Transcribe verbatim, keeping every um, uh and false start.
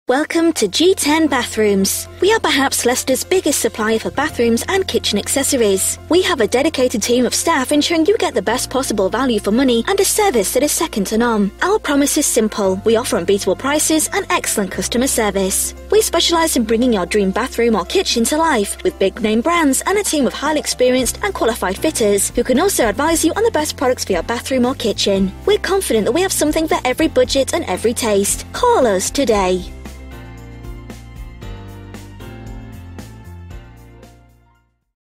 Welcome to G ten Bathrooms. We are perhaps Leicester's biggest supplier for bathrooms and kitchen accessories. We have a dedicated team of staff ensuring you get the best possible value for money and a service that is second to none. Our promise is simple. We offer unbeatable prices and excellent customer service. We specialise in bringing your dream bathroom or kitchen to life with big name brands and a team of highly experienced and qualified fitters who can also advise you on the best products for your bathroom or kitchen. We're confident that we have something for every budget and every taste. Call us today.